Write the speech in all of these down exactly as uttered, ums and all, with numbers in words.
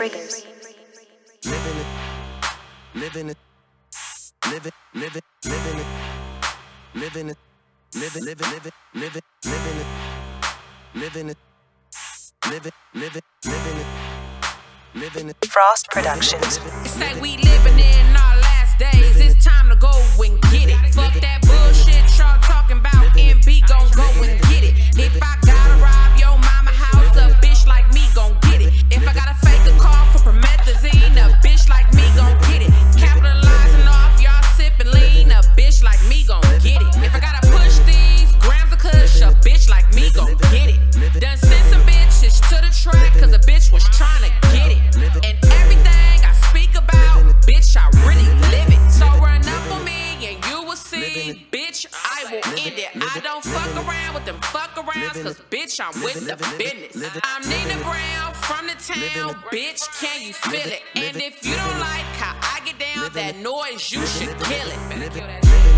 Triggers. Living it, living it, live it, live it, living it, living it, live it, live it, live it, live it, living it, living it, live it, live it, living it, living it. Frost Productions. It's like we living in our last days. It's time to go and get it. Fuck that bullshit y'all talking about. M B gon' go and get it. If I gotta rob your mama house, a bitch like me gon' get it. If I gotta fake a call for promethazine, a bitch like me gon' get it. Capitalizing off y'all sipping lean, a bitch like me gon' get it. If I gotta push these grams of kush, a bitch like me gon' get it. Done sent some bitches to the track, cause a bitch was trying to get it. And everything I speak about, bitch, I really live it. So run up on me and you will see, bitch, I will end it. I don't fuck around with them fuck arounds, cause bitch, I'm with the business. I'm Nina Brown from the town, bitch, can you feel it? And if you don't like how I get down, that noise, you should kill it. Better kill that shit.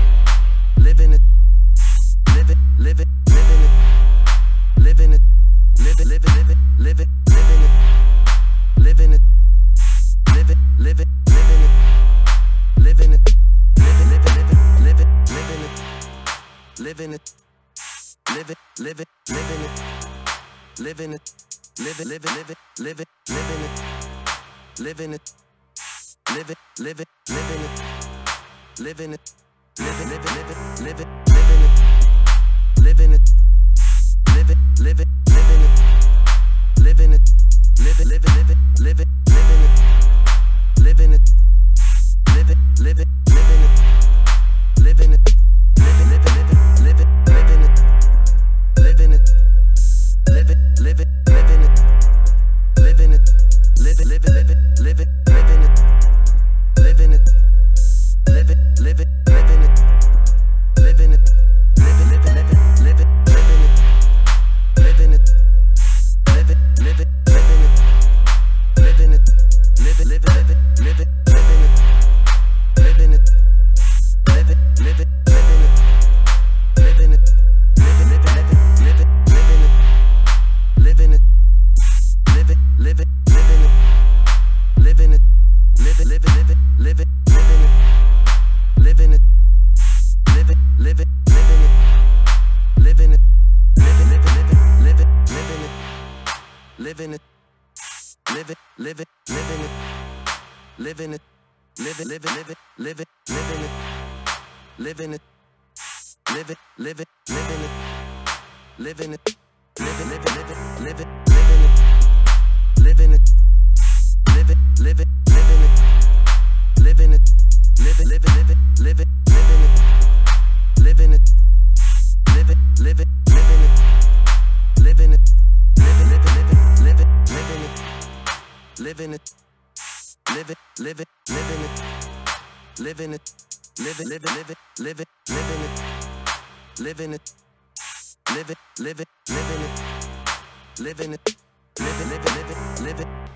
Living it, live it, live it, living it, living it, live it, live it, live it, live it, living it, living it, live it, live it, living it, living it, live it, live it, live it, living it, living it, live it, live it, living it, living it, live it, live it, live it, live it, living it, living it, live it, live it, living it, living it. Live it, live it, live it, live it, living it, living it, live it, live it, living it, living it, live it, live it, live it, live it, living it, living it, live it, live it, living it, living it, live it, live it, live it, living it, living it, live it, live it, living it, living it, live it, live it, live it, live it, living it, living it, live it, live it, living it, living it, live it, live it, live it, living it, living it, live it, live it, living it, living it, live it, live it, live it, live it, living it, living it, live it, live it, living it, living it, live it, live it, live it, living it, living it, live it, live it, living it, living it, live it, live it, live it, live it, living it. Living it, live it, live it, living it, living it, live it, live it, live it, living it, live it, live it, living it, living it, live it, live it, live it, live it, living it, living it, live it, live it, living it, living it, live it, live it, live it, living it, living it, live it, live it, living it, living it. Live it, live it, live it, live it, living it, living it, live it, live it, living it, living it, live it, live it, live it, living it, living it, live it, live it, living it, living it, live it, live it, live it, live it, living it, living it, live it, live it, living it, living it, live it, live it, live it, live it.